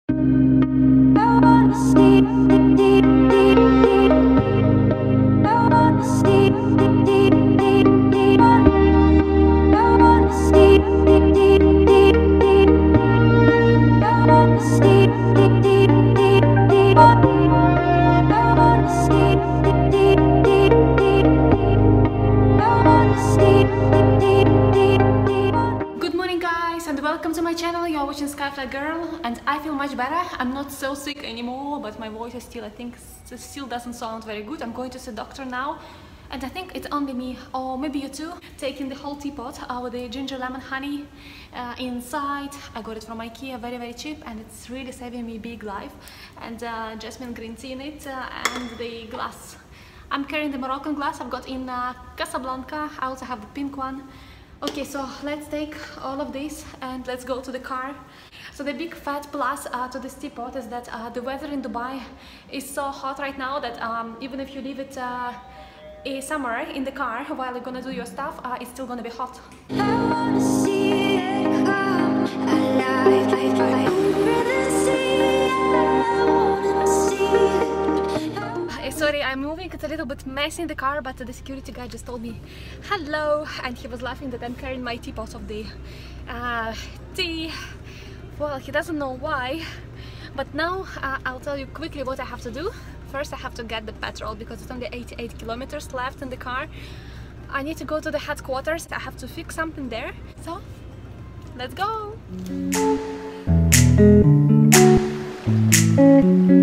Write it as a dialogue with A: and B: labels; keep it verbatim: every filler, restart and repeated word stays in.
A: Girl, and I feel much better. I'm not so sick anymore, but my voice is still, I think, still doesn't sound very good. I'm going to see a doctor now, and I think it's only me, or maybe you too, taking the whole teapot uh, with the ginger lemon honey uh, inside. I got it from IKEA, very very cheap, and it's really saving me big life. And uh, jasmine green tea in it, uh, and the glass. I'm carrying the Moroccan glass I've got in uh, Casablanca. I also have the pink one. Okay, so let's take all of this and let's go to the car. So the big fat plus uh, to this teapot is that uh, the weather in Dubai is so hot right now that um, even if you leave it uh, a summer in the car while you're gonna do your stuff, uh, it's still gonna be hot. I wanna see it come alive. I wanna see it. I wanna see it. Sorry, I'm moving. It's a little bit messy in the car, but the security guy just told me hello, and he was laughing that I'm carrying my teapot of the uh, tea. Well, he doesn't know why, but now uh, I'll tell you quickly what I have to do. First, I have to get the petrol because it's only eighty-eight kilometers left in the car. I need to go to the headquarters. I have to fix something there. So, let's go!